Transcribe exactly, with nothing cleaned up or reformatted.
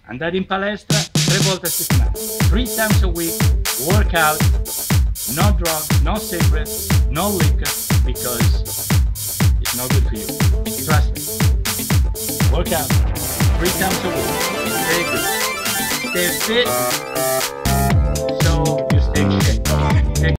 andare in palestra tre volte a settimana, three times a week, work out, no drugs, no cigarettes, no liquor, because it's not good for you. Trust me. Work out three times a week. Very good. Stay fit.